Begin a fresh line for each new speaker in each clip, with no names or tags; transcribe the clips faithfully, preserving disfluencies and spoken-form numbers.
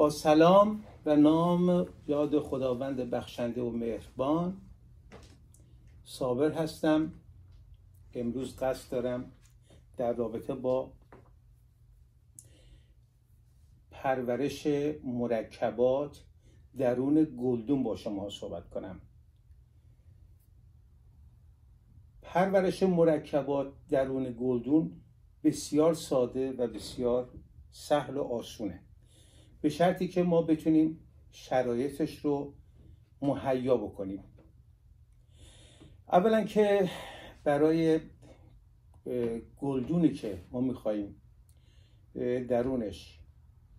با سلام و نام یاد خداوند بخشنده و مهربان. صابر هستم. امروز قصد دارم در رابطه با پرورش مرکبات درون گلدون با شما صحبت کنم. پرورش مرکبات درون گلدون بسیار ساده و بسیار سهل و آسونه، به شرطی که ما بتونیم شرایطش رو مهیا بکنیم. اولا که برای گلدونی که ما میخواییم درونش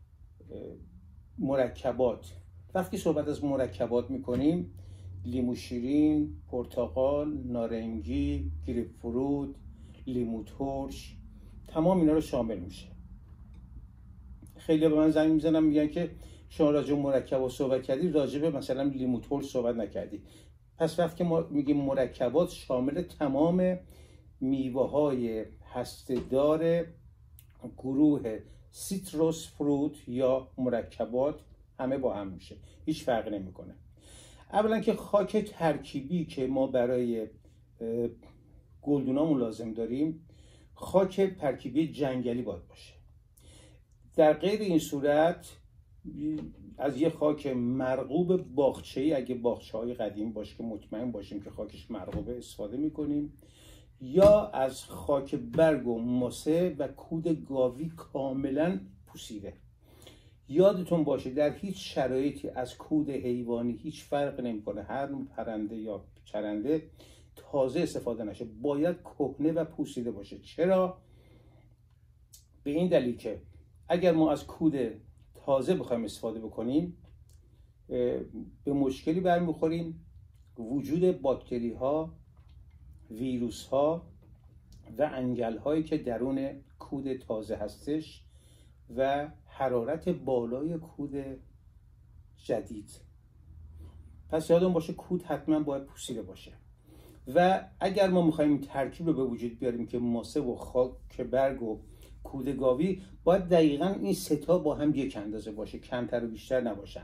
مرکبات، وقتی صحبت از مرکبات میکنیم لیمو شیرین، پرتقال، نارنگی، گریپ فروت، لیمو ترش، تمام اینا رو شامل میشه. خیلی به من زنگ میزنن میگن که شما راجع به مرکبات صحبت کردی، راجع به مثلا لیمو ترش صحبت نکردی. پس وقتی ما میگیم مرکبات شامل تمام میوه های هسته‌دار گروه سیتروس فروت یا مرکبات همه با هم میشه، هیچ فرق نمیکنه. اولا که خاک ترکیبی که ما برای گلدونامون لازم داریم خاک ترکیبی جنگلی باید باشه. در غیر این صورت از یه خاک مرغوب باغچه‌ای، اگه باغچه‌های قدیم باشه که مطمئن باشیم که خاکش مرغوبه، استفاده میکنیم، یا از خاک برگ و ماسه و کود گاوی کاملا پوسیده. یادتون باشه در هیچ شرایطی از کود حیوانی هیچ فرق نمیکنه، هر پرنده یا چرنده تازه استفاده نشه، باید کهنه و پوسیده باشه. چرا؟ به این دلیل که اگر ما از کود تازه بخوایم استفاده بکنیم به مشکلی برمیخوریم. وجود باکتری ها، ویروس ها و انگل هایی که درون کود تازه هستش و حرارت بالای کود جدید. پس یادون باشه کود حتما باید پوسیده باشه. و اگر ما میخوایم ترکیب رو به وجود بیاریم که ماسه و خاک برگ و کود گاوی، باید دقیقا این سه تا با هم یک اندازه باشه، کمتر و بیشتر نباشن.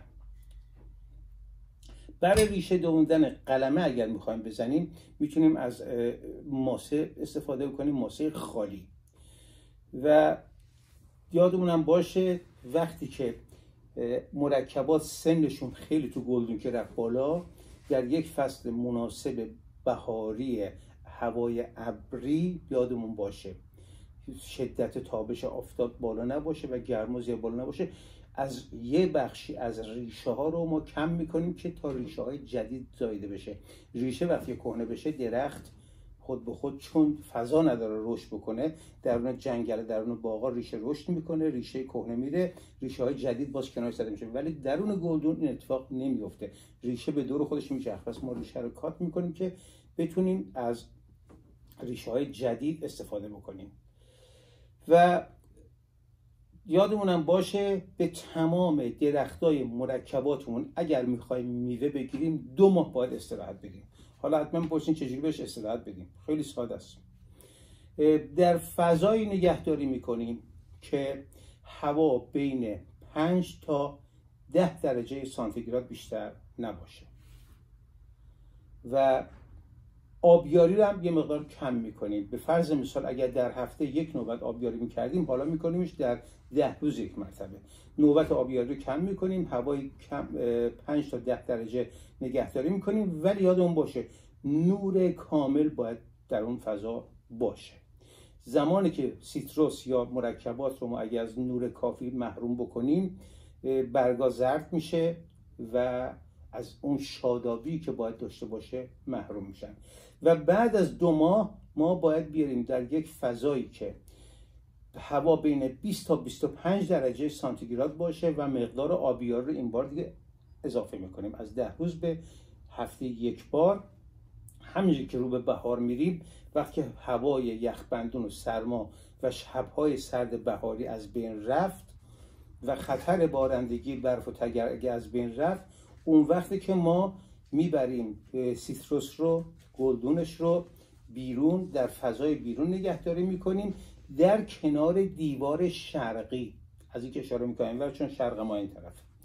برای ریشه دووندن قلمه اگر میخوایم بزنیم میتونیم از ماسه استفاده کنیم، ماسه خالی. و یادمونم باشه وقتی که مرکبات سنشون خیلی تو گلدون که رفت بالا، در یک فصل مناسب بهاری هوای ابری یادمون باشه شدت تابش آفتاب بالا نباشه و گرما زیاد بالا نباشه، از یه بخشی از ریشه ها رو ما کم میکنیم که تا ریشه های جدید زایده بشه. ریشه وقتی کهنه بشه درخت خود به خود چون فضا نداره رشد بکنه، درون جنگل درون باغا ریشه رشد میکنه، ریشه کهنه میره، ریشه های جدید باز کنارش زده میشه. ولی درون گلدون این اتفاق نمیفته، ریشه به دور خودش میچرخه. پس ما ریشه رو کات میکنیم که بتونیم از ریشه های جدید استفاده بکنیم. و یادمونم باشه به تمام درختای مرکباتمون اگر میخوایم میوه بگیریم دو ماه باید استراحت بدیم. حالا حتما بپرسین چجوری بهش استراحت بدیم؟ خیلی ساده است. در فضایی نگهداری میکنیم که هوا بین پنج تا ده درجه سانتیگراد بیشتر نباشه و آبیاری رو هم یه مقدار کم میکنیم. به فرض مثال اگر در هفته یک نوبت آبیاری میکردیم، حالا میکنیمش در ده روز یک مرتبه. نوبت آبیاری رو کم میکنیم، هوای کم پنج تا ده درجه نگهداری میکنیم، ولی یادمون باشه نور کامل باید در اون فضا باشه. زمانی که سیتروس یا مرکبات رو ما اگر از نور کافی محروم بکنیم برگا زرد میشه و از اون شادابی که باید داشته باشه محروم میشن. و بعد از دو ماه ما باید بیاریم در یک فضایی که هوا بین بیست تا بیست و پنج درجه سانتیگراد باشه و مقدار آبیاری رو این بار دیگه اضافه میکنیم از ده روز به هفته یک بار. همینجوری که رو به بهار میریم، وقتی هوای یخبندون و سرما و شبهای سرد بهاری از بین رفت و خطر بارندگی برف و تگرگ از بین رفت، اون وقتی که ما میبریم سیتروس رو، گلدونش رو بیرون در فضای بیرون نگهداری میکنیم در کنار دیوار شرقی. از این که اشاره میکنیم و چون شرق ما این طرف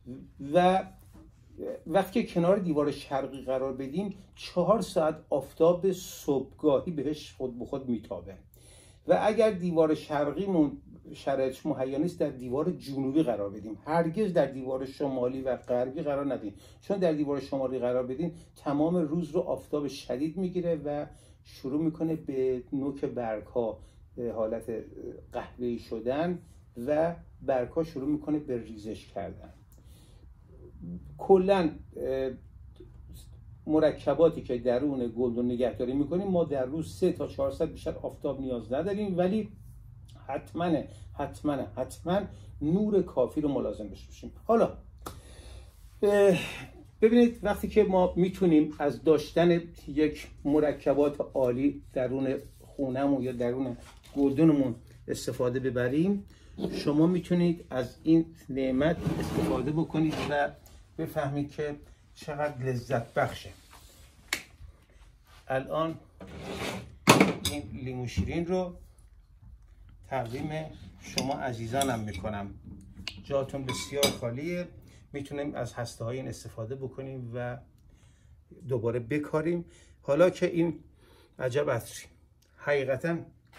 و وقتی که کنار دیوار شرقی قرار بدیم چهار ساعت آفتاب صبحگاهی بهش خود به خود میتابه و اگر دیوار شرقیمون شرایطش مهیا نیست در دیوار جنوبی قرار بدیم. هرگز در دیوار شمالی و غربی قرار ندیم، چون در دیوار شمالی قرار بدیم تمام روز رو آفتاب شدید میگیره و شروع میکنه به نوک برگ‌ها حالت قهوه‌ای شدن و برگ‌ها شروع میکنه به ریزش کردن. کلاً مرکباتی که درون گلدون نگهداری میکنیم ما در روز سه تا چهار ساعت بیشتر آفتاب نیاز نداریم، ولی حتما حتما حتما نور کافی رو ملازم باشیم. حالا ببینید وقتی که ما میتونیم از داشتن یک مرکبات عالی درون خونمون یا درون گلدونمون استفاده ببریم، شما میتونید از این نعمت استفاده بکنید و بفهمید که چقدر لذت بخشه. الان این لیمو شیرین رو تقدیم شما عزیزانم میکنم. جاتون بسیار خالیه، میتونیم از هسته های این استفاده بکنیم و دوباره بکاریم. حالا که این عجب عطری حقیقتا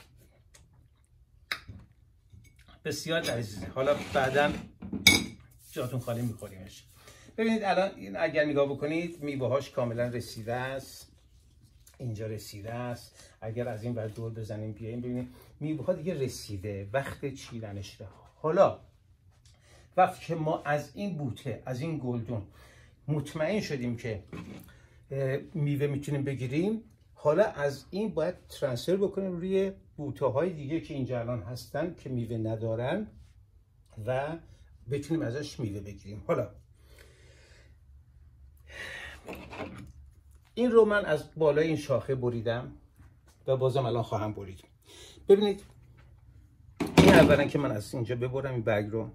بسیار لذیذه، حالا بعدا جاتون خالی میخوریمش. ببینید الان این اگر نگاه بکنید میوه هاش کاملا رسیده است، اینجا رسیده است. اگر از این ور دور بزنیم بیاییم ببینید میوه ها دیگه رسیده، وقت چیدنش رها. حالا وقتی که ما از این بوته از این گلدون مطمئن شدیم که میوه میتونیم بگیریم، حالا از این باید ترانسفر بکنیم روی بوته های دیگه که اینجا الان هستن که میوه ندارن و بتونیم ازش میوه بگیریم. حالا این رو من از بالای این شاخه بریدم و بازم الان خواهم برید. ببینید این اولا که من از اینجا ببرم این برگ رو،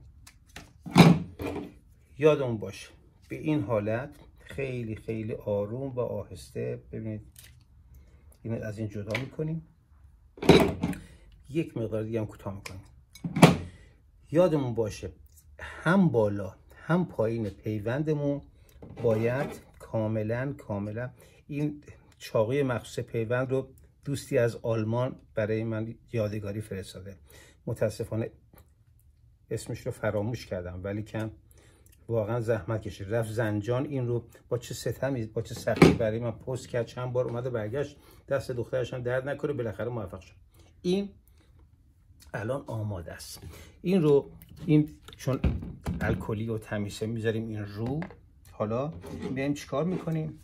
یادمون باشه به این حالت خیلی خیلی آروم و آهسته ببینید اینو از این جدا میکنیم، یک مقدار دیگه هم کوتاه میکنیم. یادمون باشه هم بالا هم پایین پیوندمون باید کاملا کاملا، این چاقوی مخصوص پیوند رو دوستی از آلمان برای من یادگاری فرستاده، متاسفانه اسمش رو فراموش کردم ولی کن واقعا زحمت کشید، رفت زنجان این رو با چه ستمی با چه سختی برای من پست کرد، چند بار اومده برگشت، دست دخترش هم درد نکنه، بالاخره موفق شد. این الان آماده است. این رو این چون الکلی و تمیزه میذاریم این رو. حالا میایم چیکار میکنیم؟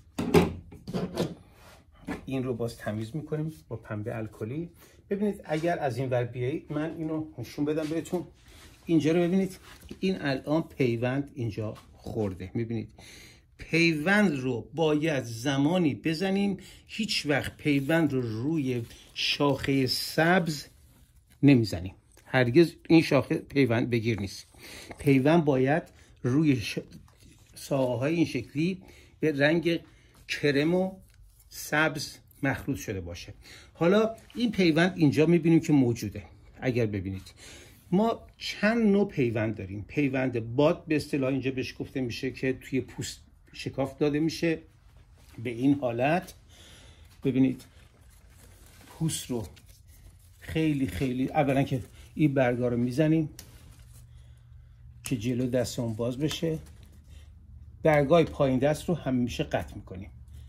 این رو باز تمیز میکنیم با پنبه الکلی. ببینید اگر از این ور بیایید من اینو نشون بدم بهتون. اینجا رو ببینید، این الان پیوند اینجا خورده، میبینید پیوند رو باید زمانی بزنیم، هیچ وقت پیوند رو روی شاخه سبز نمیزنیم، هرگز این شاخه پیوند بگیر نیست. پیوند باید روی ش... ساقه های این شکلی به رنگ کرم و سبز مخلوط شده باشه. حالا این پیوند اینجا میبینیم که موجوده. اگر ببینید ما چند نوع پیوند داریم. پیوند باد به اصطلاح اینجا بهش گفته میشه که توی پوست شکاف داده میشه. به این حالت ببینید پوست رو خیلی خیلی اولا که این برگا رو میزنیم که جلو دستمون باز بشه، برگای پایین دست رو همیشه قطع میکنیم.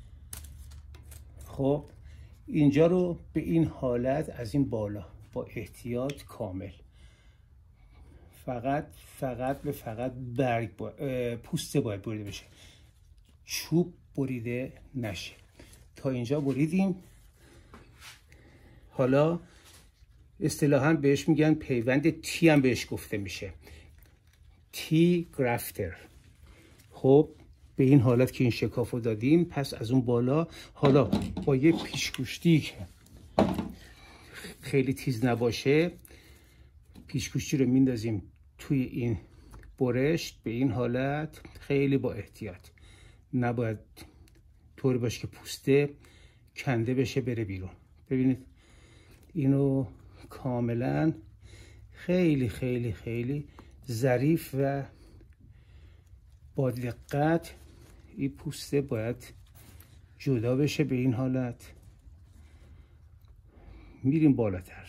خب اینجا رو به این حالت از این بالا با احتیاط کامل فقط فقط به فقط برگ با... پوسته باید بریده بشه، چوب بریده نشه. تا اینجا بریدیم. حالا اصطلاحاً بهش میگن پیوند تی هم بهش گفته میشه، تی گرافتر. خب به این حالت که این شکاف رو دادیم، پس از اون بالا حالا با یه پیشگوشتی که خیلی تیز نباشه، پیشگوشتی رو میندازیم توی این برشت به این حالت، خیلی با احتیاط، نباید طوری باشه که پوسته کنده بشه بره بیرون. ببینید اینو کاملا خیلی خیلی خیلی ظریف و با دقت این پوسته باید جدا بشه. به این حالت میریم بالاتر.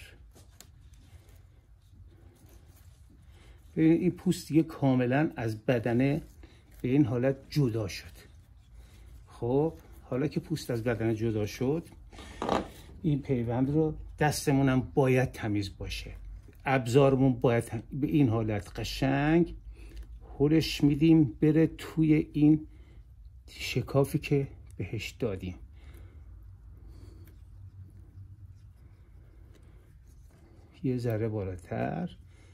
ببینید این پوست دیگه کاملا از بدنه به این حالت جدا شد. خب حالا که پوست از بدن جدا شد، این پیوند رو دستمونم باید تمیز باشه، ابزارمون باید به این حالت قشنگ هلش میدیم بره توی این شکافی که بهش دادیم. یه ذره بالاتر.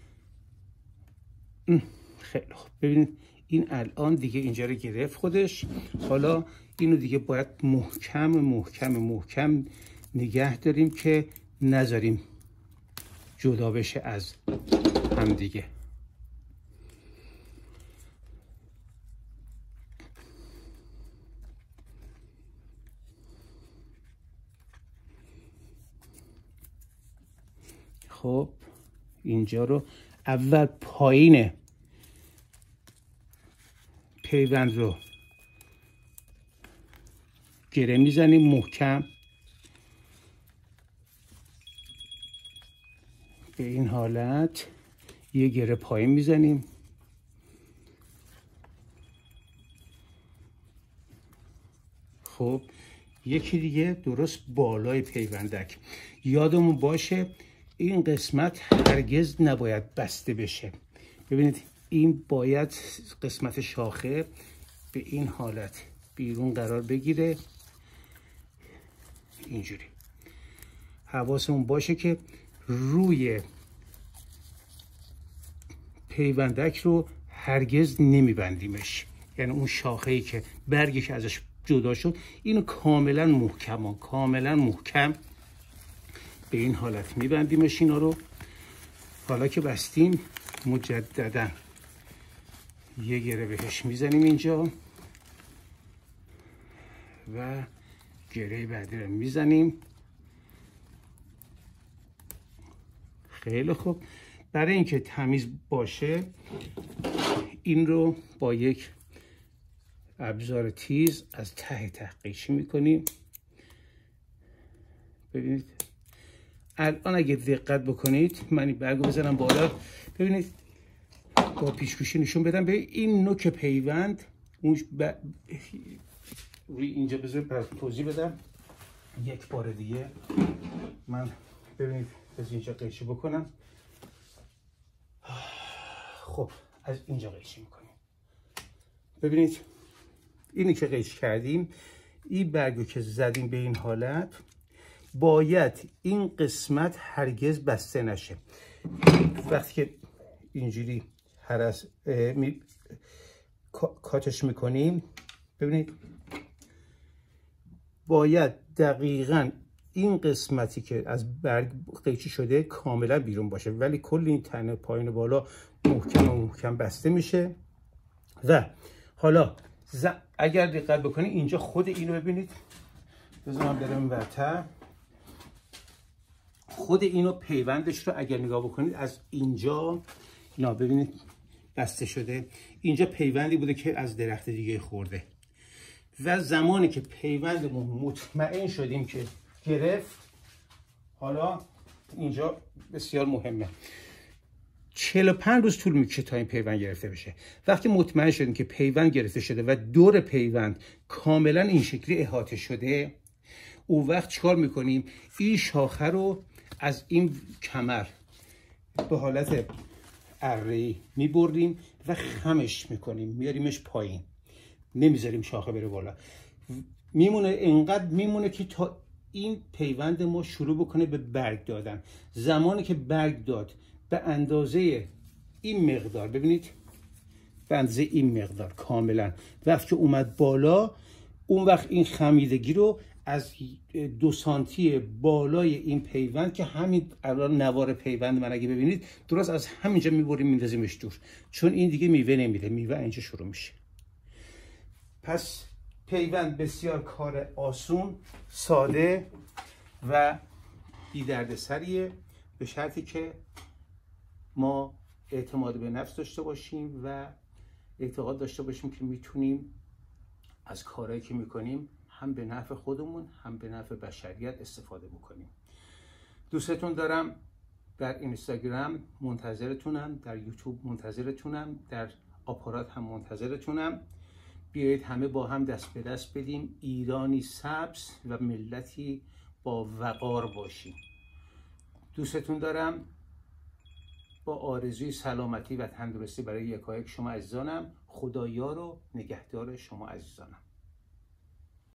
خیلی خوب. ببینید این الان دیگه اینجا رو گرفت خودش. حالا اینو دیگه باید محکم محکم محکم نگه داریم که نذاریم جدا بشه از هم دیگه. خب اینجا رو اول پایین پیوند رو گره میزنیم محکم به این حالت. یه گره پایین میزنیم. خب یکی دیگه درست بالای پیوندک. یادمون باشه این قسمت هرگز نباید بسته بشه. ببینید این باید قسمت شاخه به این حالت بیرون قرار بگیره. اینجوری حواسمون باشه که روی پیوندک رو هرگز نمیبندیمش. یعنی اون شاخه‌ای که برگی که ازش جدا شد اینو کاملا محکم کاملا محکم به این حالت میبندیمش. اینا رو حالا که بستیم مجددا یه گره بهش میزنیم اینجا و گره بعدی رو میزنیم. خیلی خوب. برای اینکه تمیز باشه این رو با یک ابزار تیز از ته ته قیچی میکنیم. ببینید الان اگه دقت بکنید من این برگو بزنم بالا. ببینید با پیشگوشی نشون بدم. به این نوک پیوند اون ب... روی اینجا بذارید براتون توضیح بدم یک بار دیگه. من ببینید از اینجا قیچی بکنم. خب از اینجا قیچی میکنیم. ببینید اینی که قیچی کردیم، این برگو که زدیم به این حالت باید این قسمت هرگز بسته نشه. وقتی که اینجوری هر از می... کاتش میکنیم ببینید باید دقیقاً این قسمتی که از برگ قیچی شده کاملا بیرون باشه، ولی کل این تنه پایین و بالا محکم و محکم بسته میشه. و حالا ز... اگر دقت بکنید اینجا خود اینو ببینید. بذارم برم ورتر. خود اینو پیوندش رو اگر نگاه بکنید از اینجا اینا ببینید بسته شده. اینجا پیوندی بوده که از درخت دیگه خورده و زمانی که پیوندمون مطمئن شدیم که گرفت، حالا اینجا بسیار مهمه، چهل و پنج روز طول میکشه تا این پیوند گرفته بشه. وقتی مطمئن شدیم که پیوند گرفته شده و دور پیوند کاملا این شکلی احاطه شده، اون وقت چیکار میکنیم؟ این شاخه رو از این کمر به حالت اره‌ای میبریم و خمش میکنیم، میاریمش پایین، نمیذاریم شاخه بره بالا. میمونه اینقدر میمونه که تا این پیوند ما شروع بکنه به برگ دادن. زمانی که برگ داد به اندازه این مقدار، ببینید به اندازه این مقدار کاملا، وقتی که اومد بالا اون وقت این خمیدگی رو از دو سانتی بالای این پیوند که همین الان نوار پیوند من اگه ببینید درست از همینجا میبریم میندازیمش دور، چون این دیگه میوه نمیده، میوه اینجا شروع میشه. پس پیوند بسیار کار آسون، ساده و بی دردسریه، به شرطی که ما اعتماد به نفس داشته باشیم و اعتقاد داشته باشیم که میتونیم از کارهایی که میکنیم هم به نفع خودمون هم به نفع بشریت استفاده بکنیم. دوستتون دارم. در اینستاگرام منتظرتونم، در یوتیوب منتظرتونم، در آپارات هم منتظرتونم. بیایید همه با هم دست به دست بدیم ایرانی سبز و ملتی با وقار باشیم. دوستتون دارم. با آرزوی سلامتی و تندرستی برای یکایک شما عزیزانم. خدایا رو نگهدار شما عزیزانم.